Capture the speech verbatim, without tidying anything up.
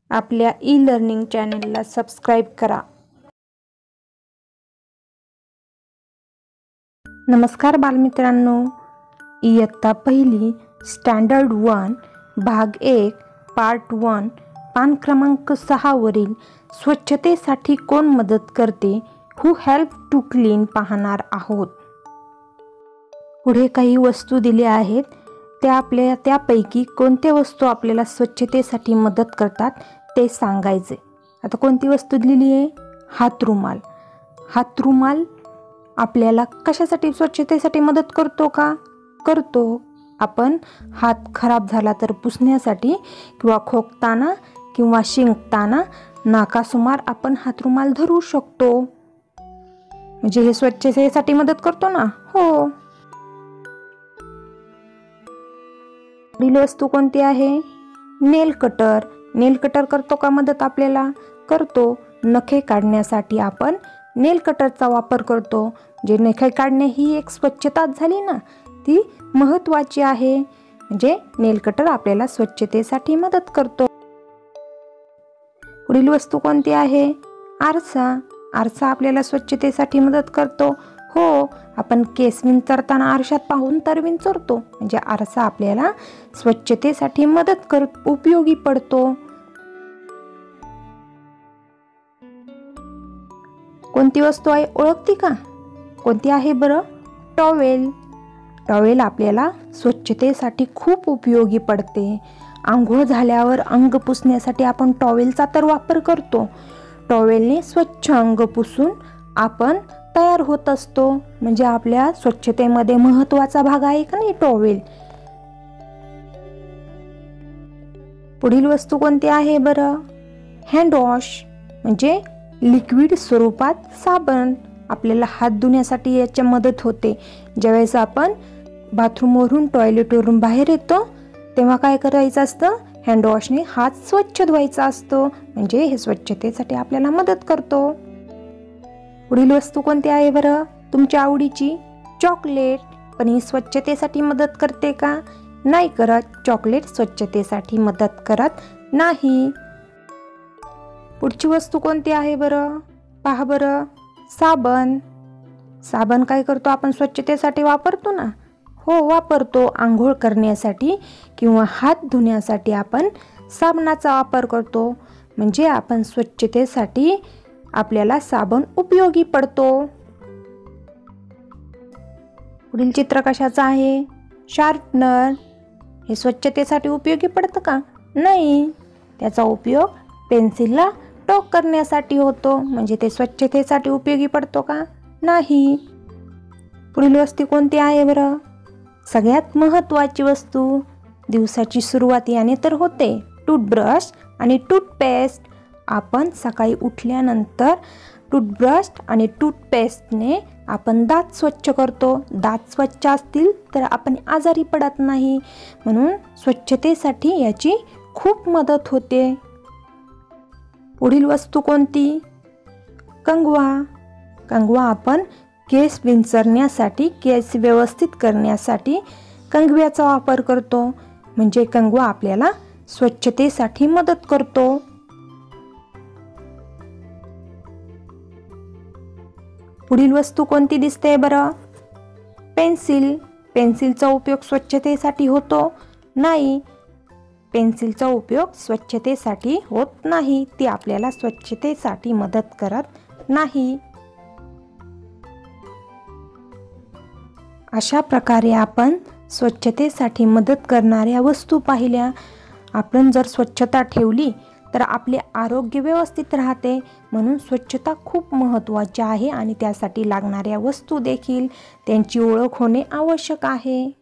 आपल्या e learning चॅनलला subscribe करा। नमस्कार बालमित्रांनो, इयत्ता पहिली स्टँडर्ड वन भाग एक पार्ट वन पान क्रमांक सहा वरील स्वच्छतेसाठी कोण मदत करते हू हेल्प टू क्लीन पाहणार आहोत। पुढे काही वस्तू दिल्या आहेत, त्या आपल्या त्यापैकी कोणत्या वस्तू आपल्याला स्वच्छतेसाठी मदत करतात ते सांगायचे। आता कोणती वस्तू दिलेली आहे? हातरुमाल। हातरुमाल आपल्याला कशासाठी स्वच्छतेसाठी मदत करतो का? करतो। आपण हात खराब झाला तर पुसण्यासाठी किंवा खोकताना किंवा शिंकताना नाकासुमार आपण हातरुमाल धरू शकतो, म्हणजे हे स्वच्छतेसाठी मदत करतो ना। हो। पुढील वस्तू कोणती आहे? नेल कटर। नेल कटर करतो का मदत आपल्याला? करतो। नखे काढण्यासाठी आपण नेल कटरचा वापर करतो। जे नखे काढणे ही एक स्वच्छताच झाली ना, ती महत्त्वाची आहे, म्हणजे नेल कटर आपल्याला स्वच्छतेसाठी मदत करतो। पुढील वस्तू कोणती आहे? आरसा। आरसा आपल्याला स्वच्छतेसाठी मदत करतो। हो, आपण केस विंचरताना आरशात पाहून तर विंचरतो, म्हणजे आरसा आपल्याला स्वच्छतेसाठी मदत कर उपयोगी पडतो। कोणती वस्तू आहे ओळखती का? कोणती आहे बरं? टॉवेल। टॉवेल आपल्याला स्वच्छतेसाठी खूप उपयोगी पडते। आंघोळ झाल्यावर अंग पुसण्यासाठी आपण टॉवेलचा तर वापर करतो। टॉवेलने स्वच्छ अंग पुसून आपण तयार होत असतो, म्हणजे आपल्या स्वच्छतेमध्ये महत्त्वाचा भाग आहे का नाही टॉवेल। पुढील वस्तू कोणती आहे बरं? हँड वॉश, म्हणजे लिक्विड स्वरूपात साबण। आपल्याला हात धुण्यासाठी याची मदत होते। ज्यावेळेस आपण बाथरूमवरून टॉयलेटवरून बाहेर येतो तेव्हा काय करायचं असतं? हँड वॉशने हात स्वच्छ धुवायचा असतो, म्हणजे हे स्वच्छतेसाठी आपल्याला मदत करतो। पुढील वस्तू कोणती आहे बरं? तुमच्या आवडीची चॉकलेट। पण ही स्वच्छतेसाठी मदत करते का? नाही करत। चॉकलेट स्वच्छतेसाठी मदत करत नाही। पुढची वस्तू कोणती आहे बरं? पहा बरं, साबण। साबण काय करतो आपण? स्वच्छतेसाठी वापरतो ना। हो, वापरतो। आंघोळ करण्यासाठी किंवा हात धुण्यासाठी आपण साबणाचा वापर करतो, म्हणजे आपण स्वच्छतेसाठी आपल्याला साबण उपयोगी पडतो। पुढील चित्र कशाचं आहे? शार्पनर। हे स्वच्छतेसाठी उपयोगी पडतं का? नाही। त्याचा उपयोग पेन्सिलला टोक करण्यासाठी होतो, म्हणजे ते स्वच्छतेसाठी उपयोगी पडतो का? नाही। पुढील वस्तू कोणती आहे बरं? सगळ्यात महत्त्वाची वस्तू, दिवसाची सुरुवात याने तर होते, टूथब्रश आणि टूथपेस्ट। आपण सकाळी उठल्यानंतर टूथब्रश आणि टूथपेस्टने आपण दात स्वच्छ करतो। दात स्वच्छ असतील तर आपण आजारी पडत नाही, म्हणून स्वच्छतेसाठी याची खूप मदत होते। पुढील वस्तू कोणती? कंगवा। कंगवा आपण केस विंचरण्यासाठी, केस व्यवस्थित करण्यासाठी कंगव्याचा वापर करतो, म्हणजे कंगवा आपल्याला स्वच्छतेसाठी मदत करतो। पुढील वस्तू कोणती दिसते बरं? पेन्सिल। पेन्सिलचा उपयोग स्वच्छतेसाठी होतो? नाही। पेन्सिलचा उपयोग स्वच्छतेसाठी होत नाही, ती आपल्याला स्वच्छतेसाठी मदत करत नाही। अशा प्रकारे आपण स्वच्छतेसाठी मदत करणाऱ्या वस्तू पाहिल्या। आपण जर स्वच्छता ठेवली तर आपले आरोग्य व्यवस्थित राहते, म्हणून स्वच्छता खूप महत्त्वाची आहे आणि त्यासाठी लागणाऱ्या वस्तू देखील त्यांची ओळख होणे आवश्यक आहे।